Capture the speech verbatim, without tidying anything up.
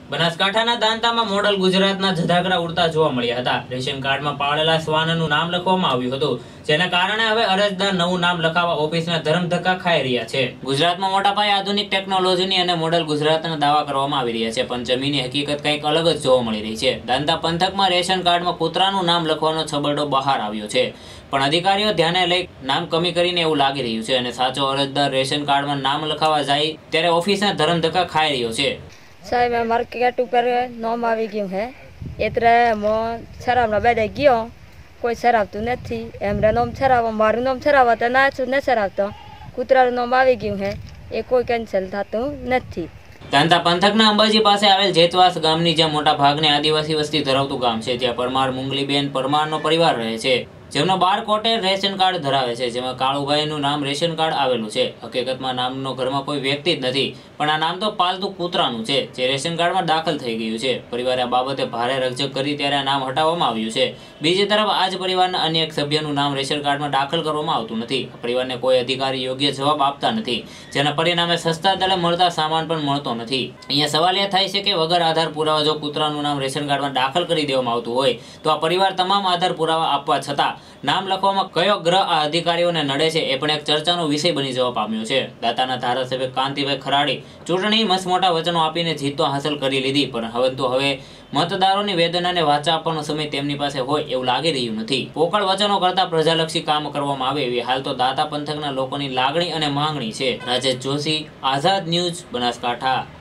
બનાસકાંઠાના દાંતામાં મોડલ ગુજરાતના ધજાગરા ઉડતા જોવા મળ્યા હતા। રેશન કાર્ડમાં પાળેલા શ્વાનનું નામ લખવામાં આવ્યું હતું, જેના કારણે હવે અરજદાર નવું નામ લખાવવા ઓફિસના ધરમધક્કા ખાઈ રહ્યા છે। ગુજરાતમાં મોટા પાયે આધુનિક ટેકનોલોજીની અને મોડલ ગુજરાતના દાવા કરવામાં આવી રહ્યા છે, પણ જમીની હકીકત કંઈક અલગ જ જોવા મળી રહી છે। દાંતા પંથકમાં રેશન કાર્ડમાં કૂતરાનું નામ લખવાનો છબરડો બહાર આવ્યો છે, પણ અધિકારીઓ ધ્યાને લઈ નામ કમી કરીને એવું લાગી રહ્યું છે અને સાચો અરજદાર રેશન કાર્ડમાં નામ લખાવવા જાય ત્યારે ઓફિસના ધરમધક્કા ખાઈ રહ્યો છે। સાહેબ માર્કેટ ઉપર નામ આવી ગયું હે એટલે મો શરાબના બેડે ગયો, કોઈ શરાબતું નથી, એમરે નામ શરાબ મારું નામ શરાબ તો ના ને શરાબતો કૂતરાનું નામ આવી ગયું હે એ કોઈ કેન્સલ થતું નથી। દાંતા પંથકના અંબાજી પાસે આવેલ જેતવાસ ગામની જ્યાં મોટા ભાગની આદિવાસી વસ્તી ધરાવતું ગામ છે, જ્યાં પરમાર મુંગલીબેન પરમારનો પરિવાર રહે છે, જેમનો બાર કોટે રેશન કાર્ડ ધરાવે છે, જેમાં કાળુભાઈનું નામ રેશન કાર્ડ આવેલું છે। હકીકતમાં નામનો ઘરમાં કોઈ વ્યક્તિ જ નથી, પણ આ નામ તો પાલતુ કૂતરાનું છે, જે રેશન કાર્ડમાં દાખલ થઈ ગયું છે। પરિવારે આ બાબતે ભારે રકઝક કરી ત્યારે આ નામ હટાવવામાં આવ્યું છે। બીજી તરફ આ જ પરિવારના અન્ય એક સભ્યનું નામ રેશન કાર્ડમાં દાખલ કરવામાં આવતું નથી। પરિવારને કોઈ અધિકારી યોગ્ય જવાબ આપતા નથી, જેના પરિણામે સસ્તા દરે મળતા સામાન પણ મળતો નથી। અહીંયા સવાલ એ થાય છે કે વગર આધાર પુરાવા જો કૂતરાનું નામ રેશન કાર્ડમાં દાખલ કરી દેવામાં આવતું હોય તો આ પરિવાર તમામ આધાર પુરાવા આપવા છતાં નામ લખવામાં કયો ગ્રહ આ અધિકારીઓને નડે છે એ પણ એક ચર્ચાનો વિષય બની જવા પામ્યો છે। દાતાના ધારાસભ્ય કાંતિભાઈ ખરાડી ચૂંટણી મસમોટા વચનો આપીને જીત તો હાંસલ કરી લીધી, પણ હવે તો હવે મતદારોની વેદનાને વાચા આપવાનો સમય તેમની પાસે હોય એવું લાગી રહ્યું નથી। પોકળ વચનો કરતા પ્રજાલક્ષી કામ કરવામાં આવે એવી હાલ તો દાતા પંથકના લોકોની લાગણી અને માંગણી છે। રાજેશ જોશી, આઝાદ ન્યૂઝ, બનાસકાંઠા।